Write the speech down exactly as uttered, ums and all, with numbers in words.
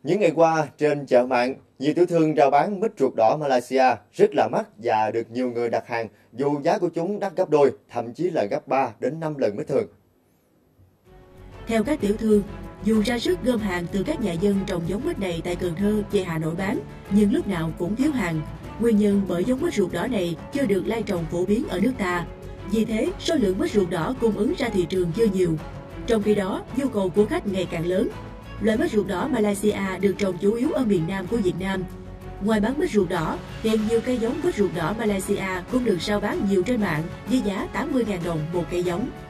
Những ngày qua, trên chợ mạng, nhiều tiểu thương rao bán mít ruột đỏ Malaysia rất là mắc và được nhiều người đặt hàng, dù giá của chúng đắt gấp đôi, thậm chí là gấp ba đến năm lần mít thường. Theo các tiểu thương, dù ra sức gom hàng từ các nhà dân trồng giống mít này tại Cần Thơ về Hà Nội bán, nhưng lúc nào cũng thiếu hàng. Nguyên nhân bởi giống mít ruột đỏ này chưa được lai trồng phổ biến ở nước ta. Vì thế, số lượng mít ruột đỏ cung ứng ra thị trường chưa nhiều. Trong khi đó, nhu cầu của khách ngày càng lớn. Loại mít ruột đỏ Malaysia được trồng chủ yếu ở miền Nam của Việt Nam. Ngoài bán mít ruột đỏ, hiện nhiều cây giống mít ruột đỏ Malaysia cũng được rao bán nhiều trên mạng với giá tám mươi nghìn đồng một cây giống.